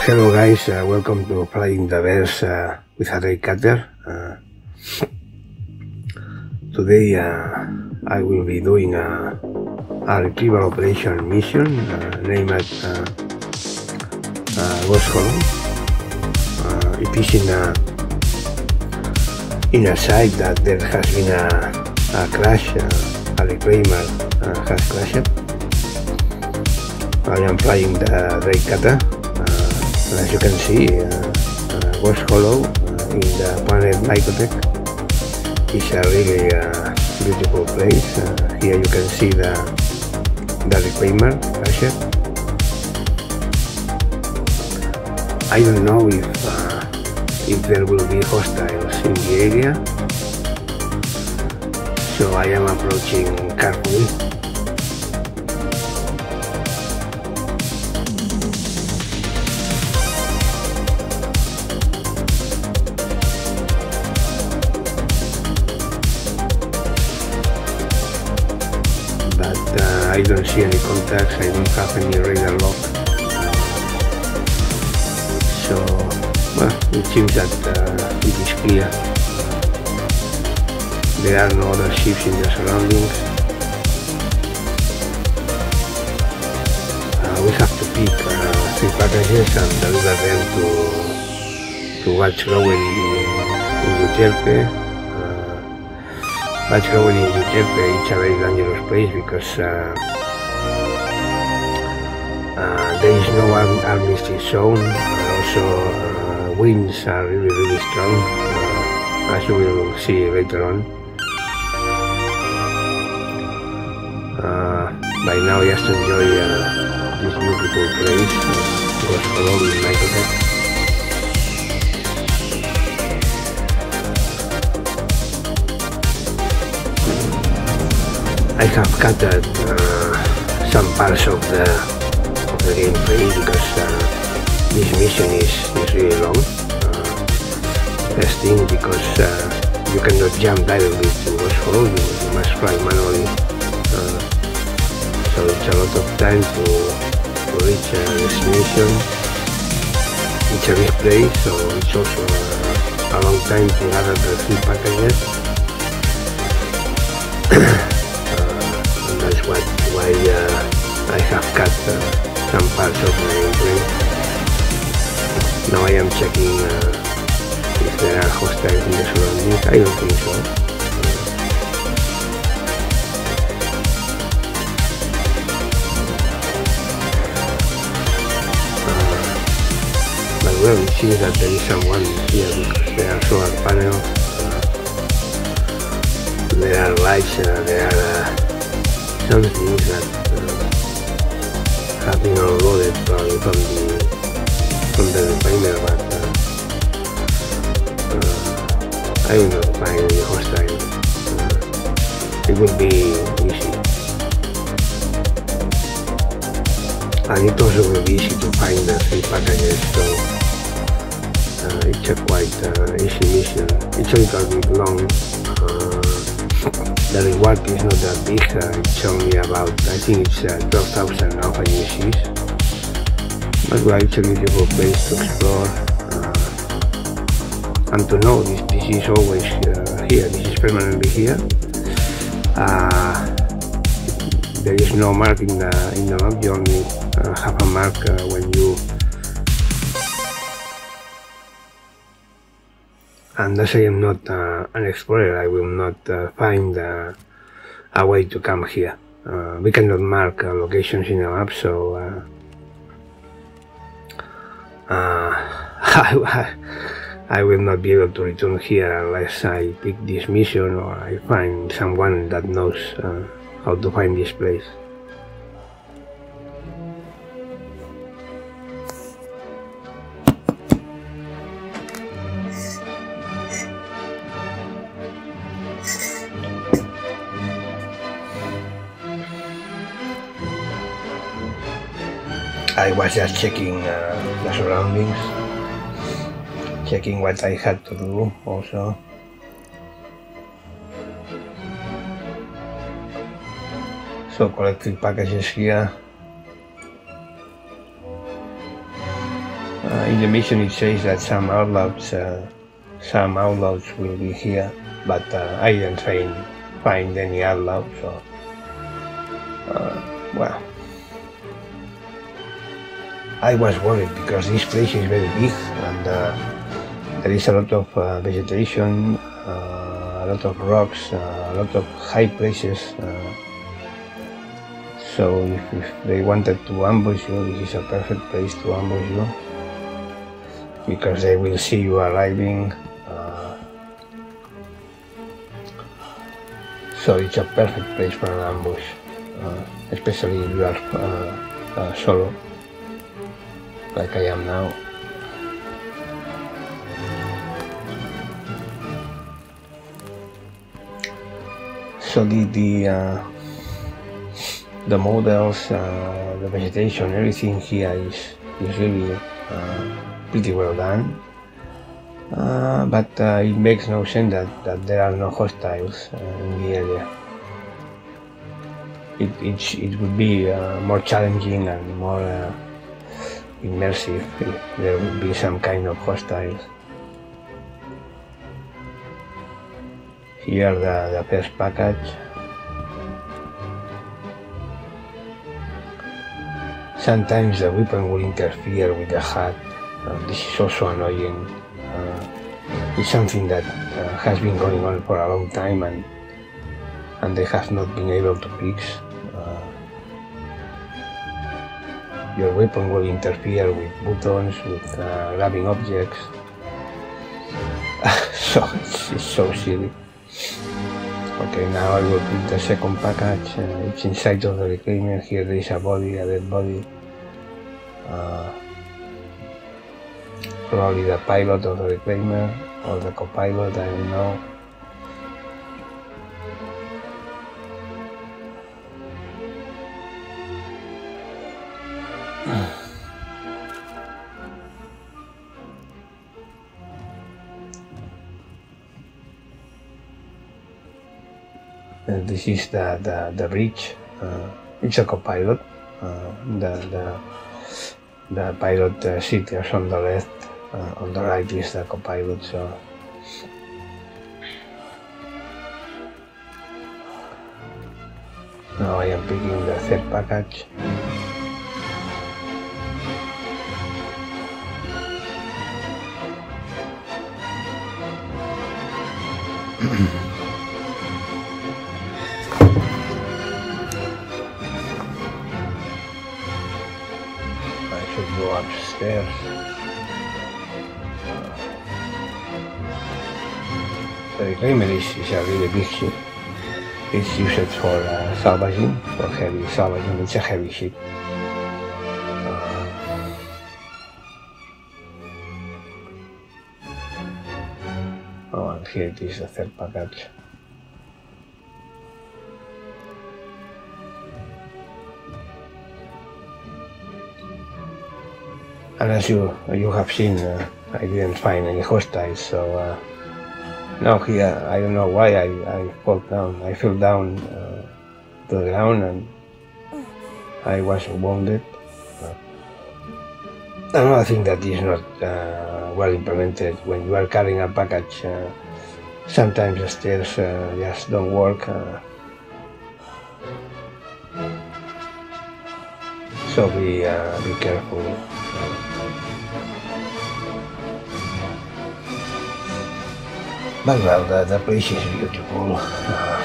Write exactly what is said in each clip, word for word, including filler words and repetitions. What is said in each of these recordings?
Hello guys, uh, welcome to Flying the Bears uh, with a ray cutter. Uh, today uh, I will be doing a, a retrieval operation mission uh, named uh, uh, Ghost Hollow. Uh, it is in a, in a site that there has been a, a crash, uh, a reclaimer uh, has crashed. I am flying the ray cutter. And as you can see, uh, uh, Ghost Hollow uh, in the planet Microtech is a really uh, beautiful place. Uh, here you can see the the reclaimer crashed. I don't know if uh, if there will be hostiles in the area, so I am approaching carefully. I don't see any contacts, I don't have any radar lock. So, well, it seems that uh, it is clear. There are no other ships in the surroundings. Uh, we have to pick uh, three packages and deliver them to, to Watch Lowen in, in Duterte. Watch Lowen in Duterte is a very dangerous place because uh, uh, there is no arm armistice zone, and also uh, winds are really really strong, uh, as you will see later on. Uh, by now just enjoy uh, this beautiful place, uh, Ghost Hollow in Microtech. I have cut uh, some parts of the, of the gameplay because uh, this mission is, is really long. Uh, first thing because uh, you cannot jump directly to Ghost Hollow, you, you must fly manually. Uh, so it's a lot of time to, to reach a destination. It's a big place, so it's also uh, a long time to gather the three packages. That's what, why uh, I have cut uh, some parts of the gameplay. Now I am checking uh, if there are hostiles in the surroundings. I don't think so. Uh, but well, it seems that there is someone here because there are solar panels, uh, there are lights, uh, there are uh, some things that uh, have been unloaded probably from the from the reclaimer, but uh, uh, I will not find any hostile. Uh, it would be easy, and it also will be easy to find the three packages. So uh, it's a quite uh, easy mission. It's a little bit long. Uh, The reward is not that big, uh, it's only about, I think it's uh, twelve thousand alpha U E Cs. But well, it's a beautiful place to explore uh, and to know this, this is always uh, here, this is permanently here. Uh, there is no mark in the, in the map, you only uh, have a mark uh, when you. And as I am not uh, an explorer, I will not uh, find uh, a way to come here. Uh, we cannot mark uh, locations in the map, so uh, uh, I, I will not be able to return here unless I pick this mission or I find someone that knows uh, how to find this place. I was just checking uh, the surroundings, checking what I had to do also. So collect three packages here. Uh, in the mission it says that some outlaws, uh, some outlaws will be here, but uh, I didn't find, find any outlaws, so uh, well, I was worried because this place is very big and uh, there is a lot of uh, vegetation, uh, a lot of rocks, uh, a lot of high places. Uh, so if, if they wanted to ambush you, this is a perfect place to ambush you, because they will see you arriving. Uh, so it's a perfect place for an ambush, uh, especially if you are uh, uh, solo, like I am now. So the the uh, the models, uh, the vegetation, everything here is is really uh, pretty well done, uh, but uh, it makes no sense that, that there are no hostiles uh, in the area. It, it, it would be uh, more challenging and more uh, immersive if there would be some kind of hostiles. Here the, the first package. Sometimes the weapon will interfere with the H U D. Uh, this is also annoying. Uh, it's something that uh, has been going on for a long time and and they have not been able to fix. Uh, your weapon will interfere with buttons, with uh, grabbing objects. So it's, it's so silly. Okay, now I will put the second package. Uh, it's inside of the reclaimer. Here there is a body, a dead body. Uh, Probably the pilot of the reclaimer or the co-pilot, I don't know. And this is the, the, the bridge. Uh, it's a co-pilot. Uh, the, the, the pilot uh, seat is on the left. Uh, on the right is the co-pilot, so now I am picking the third package. I should go upstairs. The reclaimer is, is a really big ship. It's used for uh, salvaging, for heavy salvaging. It's a heavy ship. Uh, oh, and here it is, the third package. And as you you have seen, uh, I didn't find any hostiles, so. Uh, Now here, I don't know why I, I fell down. I fell down uh, to the ground and I was wounded. Uh, another thing that is not uh, well implemented, when you are carrying a package, uh, sometimes the stairs uh, just don't work. Uh, so be, uh, be careful. But well, the, the place is beautiful. Uh,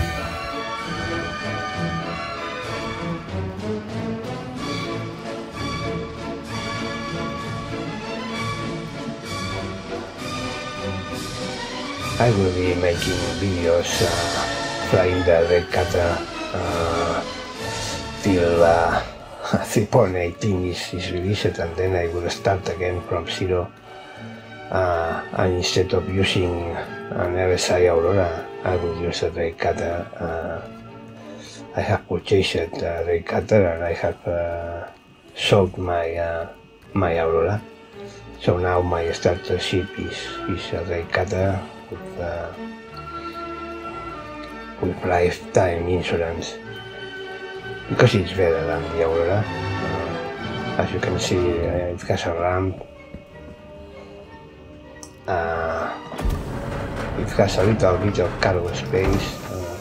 I will be making videos uh, flying the red cutter uh, till uh, three point eighteen is, is released, and then I will start again from zero. Uh, and instead of using an R S I Aurora, I will use a ray cutter. Uh, I have purchased a ray cutter and I have uh, sold my uh, my Aurora. So now my starter ship is, is a ray cutter with, uh, with lifetime insurance, because it's better than the Aurora. Uh, As you can see, uh, it has a ramp. Uh, it has a little bit of cargo space. Uh,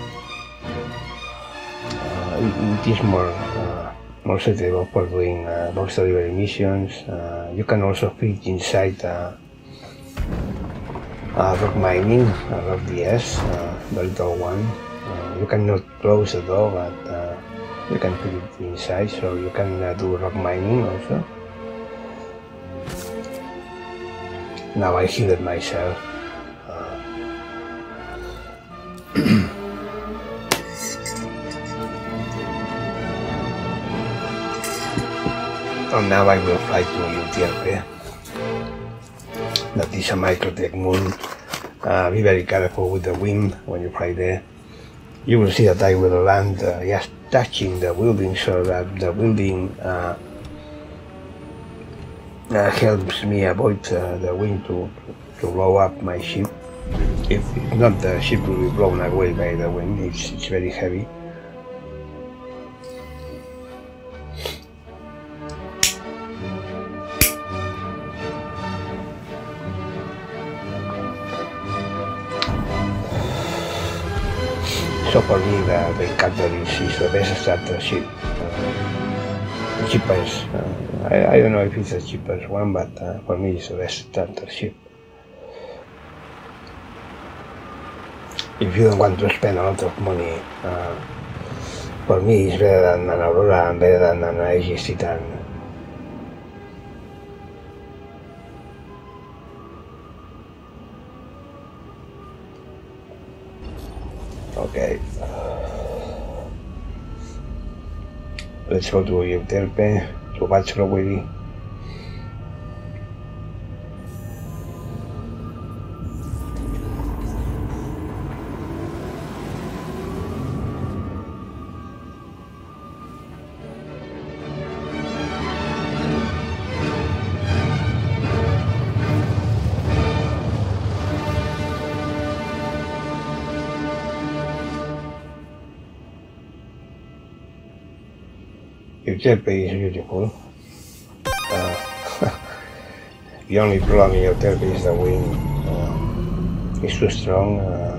uh, it, it is more uh, more suitable for doing uh, box delivery missions. Uh, you can also fit inside uh, uh, rock mining, uh, rock D S, uh, the little one. Uh, you cannot close the door, but uh, you can put it inside, so you can uh, do rock mining also. Now I healed myself. Uh, and now I will fly to U T R P. That is a Microtech moon. Uh, be very careful with the wind when you fly there. You will see that I will land uh, just touching the building, so that the building uh, uh, helps me avoid uh, the wind to, to blow up my ship. If, if not, the ship will be blown away by the wind. It's, it's very heavy. So for me, the, the Cutter is, is the best starter ship. Uh, the cheapest. Uh, I, I don't know if it's the cheapest one, but uh, for me it's the best starter ship. If you don't want to spend a lot of money, uh, for me it's better than an Aurora and better than an Aegis Titan. Okay, let's go to Euterpe, to Bachelor Willy. Euterpe is beautiful. Uh, the only problem in Euterpe is the wind. Uh, it's too strong. Uh,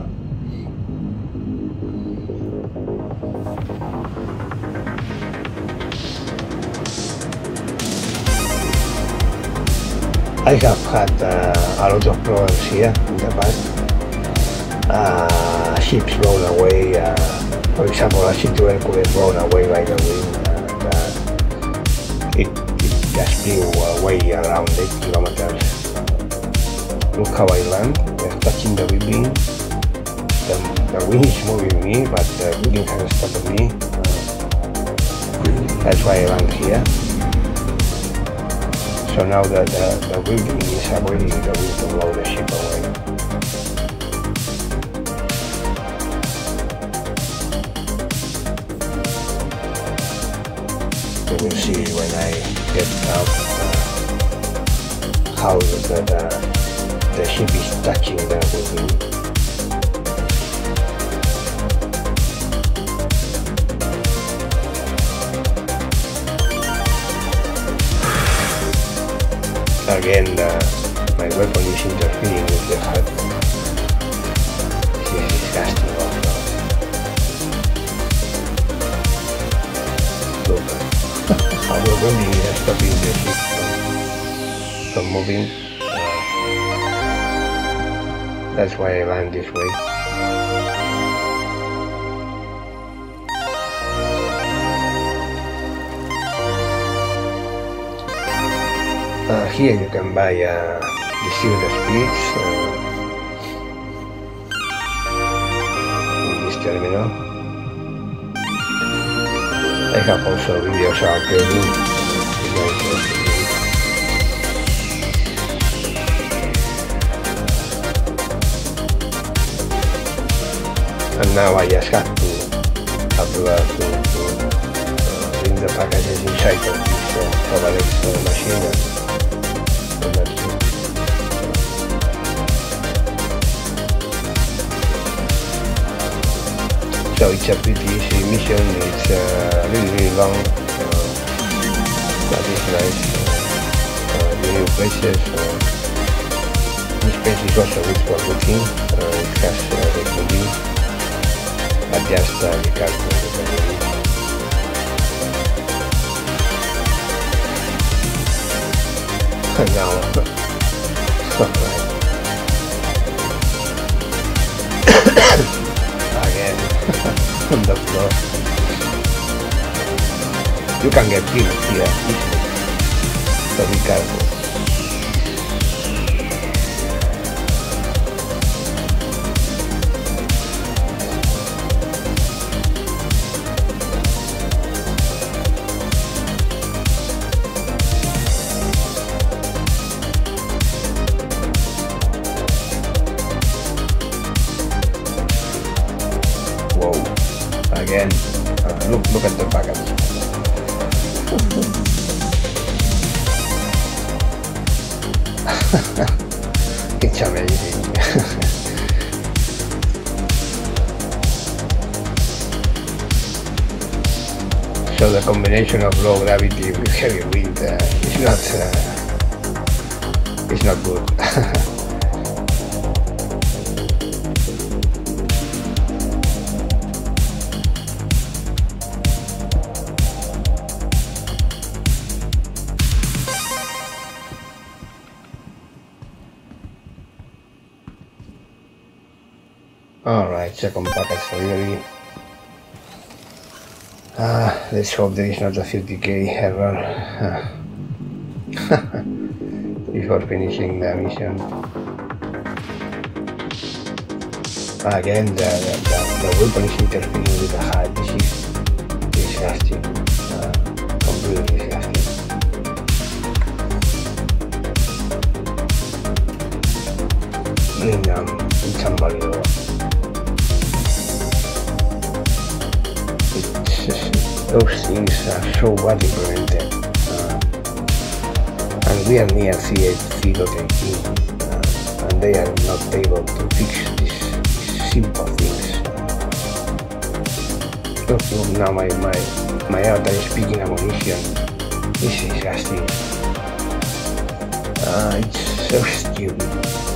I have had uh, a lot of problems here in the past. Uh, ships blown away. Uh, for example, a C two Hercules blown away by the wind. It, it just flew uh, way around eight kilometers. Look how I land, just touching the building. The, the wind is moving me, but the building hasn't stopped me. Uh, that's why I land here. So now the, the, the building is avoiding the wind to blow the ship away. We will see when I get out uh, how the, the, the ship is touching the building. Again, uh, my weapon is interfering with the hut. This is disgusting also. Look. How the building is stopping the ship from, from moving. Uh, that's why I land this way. Uh, here you can buy uh, distributor splits uh, in this terminal. I have also videos about trading. And now I just have to have to, uh, to, to uh, bring the packages inside of this uh, Derelict uh, machine. And that's it. So it's a pretty easy mission. It's uh, really really long. Uh, That is nice. Uh, the new places. Uh, this place is also good for looking. Uh, it has uh, the cooking. Adjust uh, the character. Now, alright. Again, on the floor. You can get killed here easily, so be careful. Again, uh, look, look at the package. It's amazing. So the combination of low gravity with heavy wind uh, is not uh, is not good. Alright, second package really. Ah, let's hope there is not a thirty K error before finishing the mission. Again, the, the, the, the weapon is interfering with the H U D. This is disgusting. Uh, completely disgusting. And, um, it's unbelievable. Those things are so bad implemented, uh, and we are near C eight eighteen, uh, and they are not able to fix these, these simple things. Look, look now my, my, my avatar is picking ammunition. This is disgusting. Uh, it's so stupid.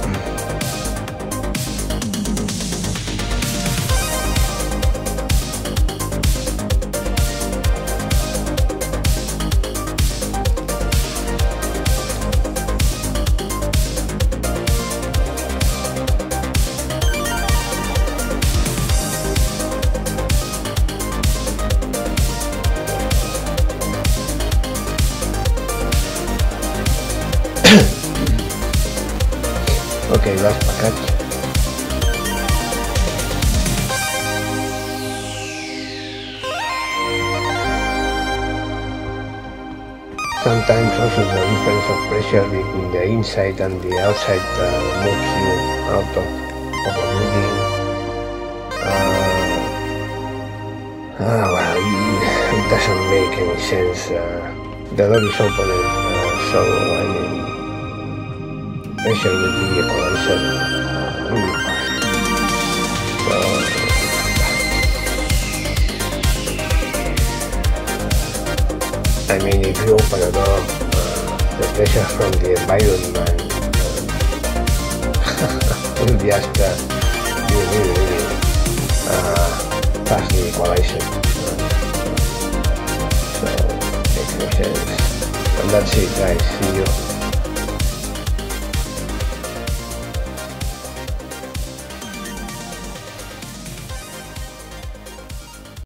Okay, last package. Sometimes also the difference of pressure between the inside and the outside uh, moves you out of overlooking. Uh, ah, well, it, it doesn't make any sense. Uh, the door is open, uh, so I mean, pressure will be equalizer really fast. So, I mean, if you open a door, uh, the pressure from the environment uh, will be just uh, really, really, really uh, fastly equalizer. Uh, so, makes no sense. And that's it, guys. See you.